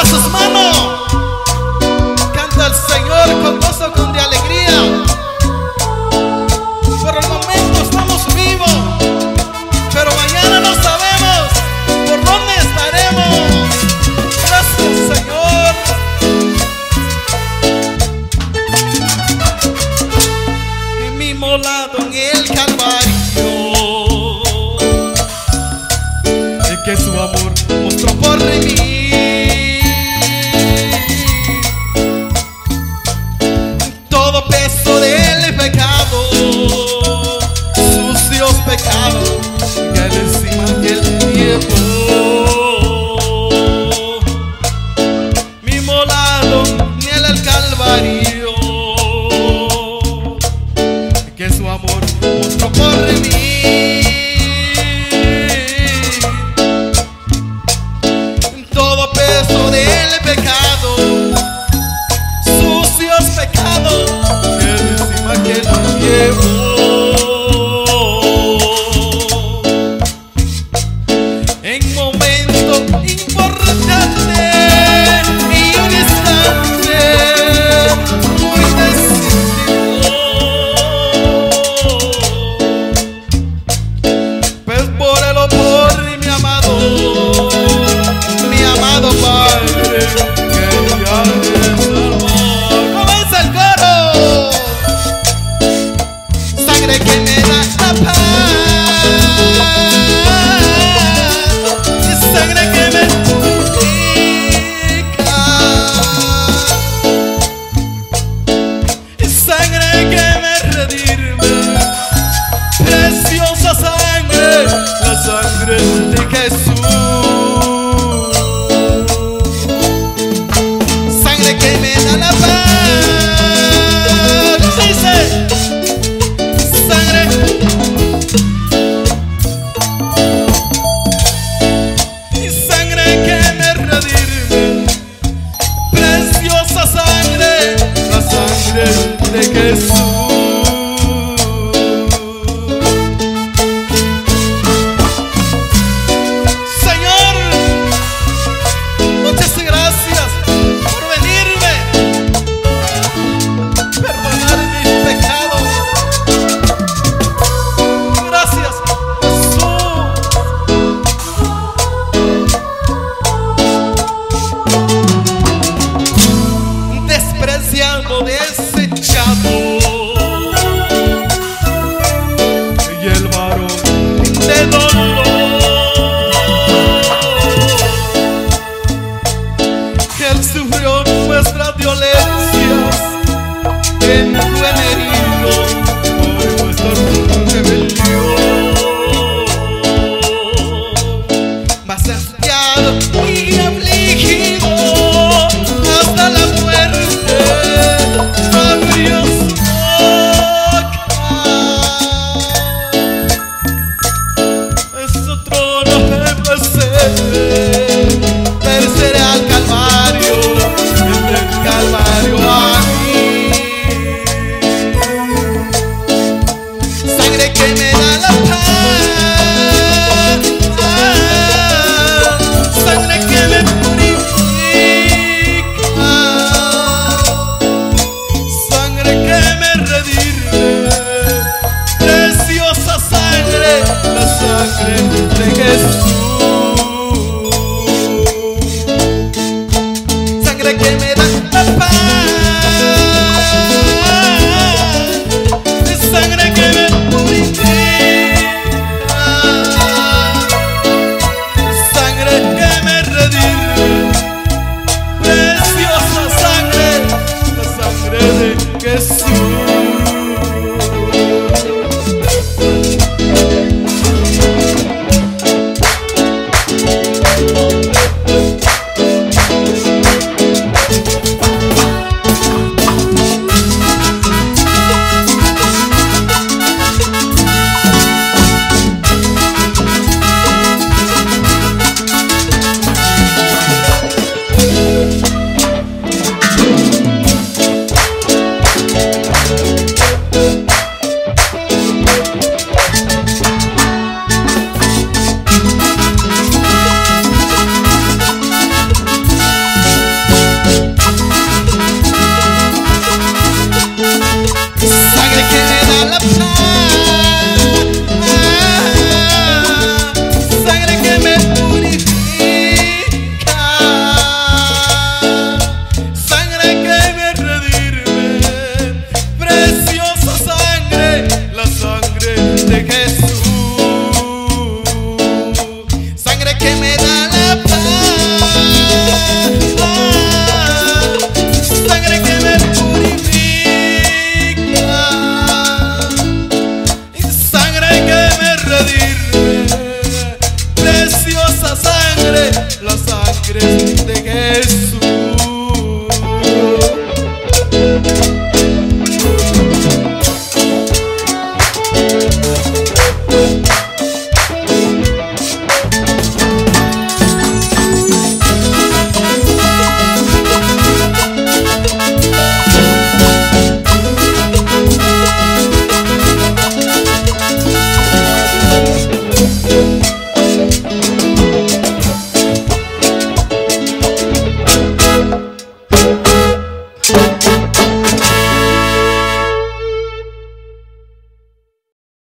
sus manos. Canta al Señor con gozo, con de alegría. Por el momento estamos vivos, pero mañana no sabemos por dónde estaremos. Gracias, Señor. Inmolado en el Calvario, el que su amor mostró por mí. Todo peso del pecado, sucios pecados, que él encima que él llevó. Mi inmolado en el Calvario, que su amor mostró por mí. Todo peso del pecado, sucios pecados, que encima que lo llevó. En momento importante y un instante muy decisivo, pues por él o por mi amado Padre, que ya me salvó. Comienza el coro. Sangre que me da la paz, y sangre que me purifica, y sangre que me redime. Preciosa sangre, la sangre de Jesús. Que me da la paz, dice, sangre, y sangre que me redime. Preciosa sangre, la sangre de Jesús. Desechado, y el varón de dolor, que él sufrió nuestras violencias, él fue herido por nuestra rebelión, mas enviado